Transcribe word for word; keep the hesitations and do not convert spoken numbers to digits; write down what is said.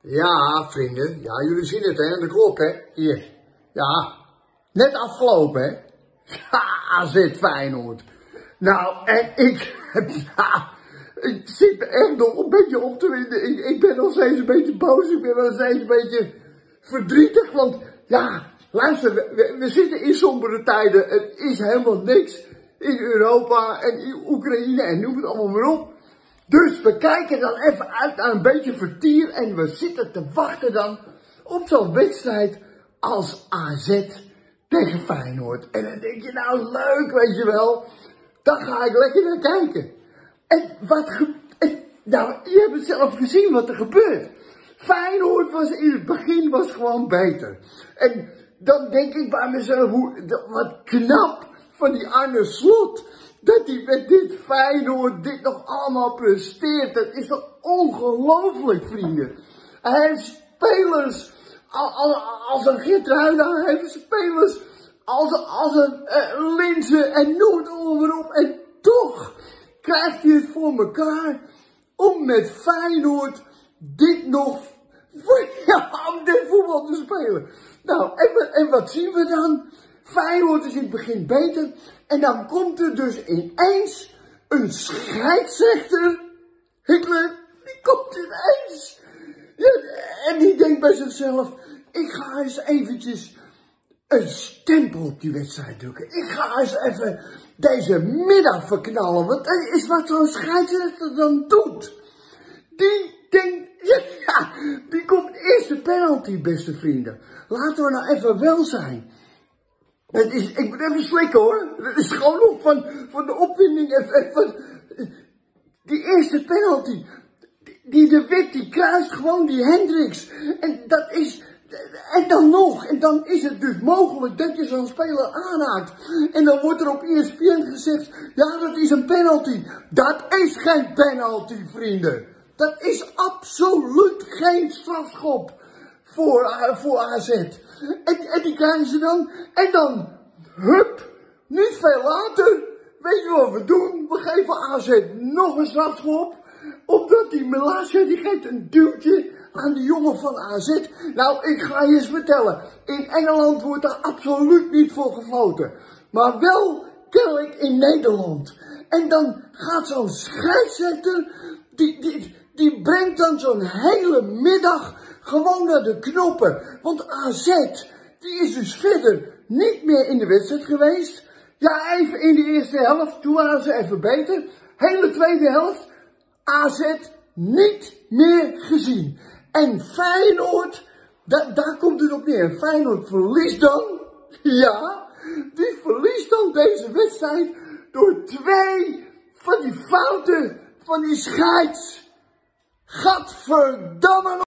Ja, vrienden. Ja, jullie zien het, hè? De klok, hè? Hier. Ja. Net afgelopen, hè? Ja, A Z Feyenoord. Nou, en ik... Ja, ik zit me echt nog een beetje op te winden. Ik, ik ben nog steeds een beetje boos. Ik ben nog steeds een beetje verdrietig. Want, ja, luister, we, we zitten in sombere tijden. Het is helemaal niks in Europa en in Oekraïne en noem het allemaal maar op. Dus we kijken dan even uit naar een beetje vertier en we zitten te wachten dan op zo'n wedstrijd als A Z tegen Feyenoord. En dan denk je, nou leuk, weet je wel, daar ga ik lekker naar kijken. En wat ge en, nou, je hebt het zelf gezien wat er gebeurt. Feyenoord was in het begin was gewoon beter. En dan denk ik bij mezelf, hoe, wat knap van die Arne Slot. Dat hij met dit Feyenoord dit nog allemaal presteert. Dat is toch ongelooflijk, vrienden. Hij heeft spelers als, als een Geertruida. Hij heeft spelers als, als een uh, Linzen en noem het allemaal op. En toch krijgt hij het voor elkaar om met Feyenoord dit nog ja, om dit voetbal te spelen. Nou, en, en wat zien we dan? Feyenoord is in het begin beter. En dan komt er dus ineens een scheidsrechter, Hitler, die komt ineens. Ja, en die denkt bij zichzelf, ik ga eens eventjes een stempel op die wedstrijd drukken. Ik ga eens even deze middag verknallen, want dat is wat zo'n scheidsrechter dan doet. Die denkt, ja, ja, die komt eerst de penalty, beste vrienden. Laten we nou even wel zijn. Het is, ik moet even slikken hoor. Het is gewoon nog van, van de opwinding. En van, die eerste penalty. Die, die de Wit, die kruist gewoon die Hendricks. En dat is, en dan nog. En dan is het dus mogelijk dat je zo'n speler aanhaakt. En dan wordt er op E S P N gezegd, ja dat is een penalty. Dat is geen penalty, vrienden. Dat is absoluut geen strafschop. Voor, uh, voor A Z. En, en die krijgen ze dan. En dan, hup, niet veel later, weet je wat we doen? We geven A Z nog een strafschop. Omdat die Malasia, die geeft een duwtje aan de jongen van A Z. Nou, ik ga je eens vertellen. In Engeland wordt daar absoluut niet voor gefloten. Maar wel kennelijk in Nederland. En dan gaat zo'n scheidsrechter, die, die, die brengt dan zo'n hele middag gewoon naar de knoppen. Want A Z, die is dus verder niet meer in de wedstrijd geweest. Ja, even in de eerste helft, toen waren ze even beter. Hele tweede helft, A Z niet meer gezien. En Feyenoord, da daar komt het op neer. Feyenoord verliest dan, ja, die verliest dan deze wedstrijd door twee van die fouten van die scheids. Gadverdamme.